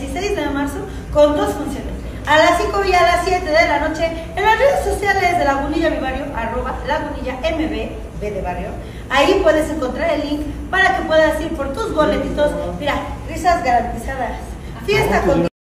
16 de marzo con 2 funciones. A las 5 y a las 7 de la noche en las redes sociales de Lagunilla Mi Barrio, @LagunillaMB de barrio. Ahí puedes encontrar el link para que puedas ir por tus boletitos. Mira, risas garantizadas. Fiesta con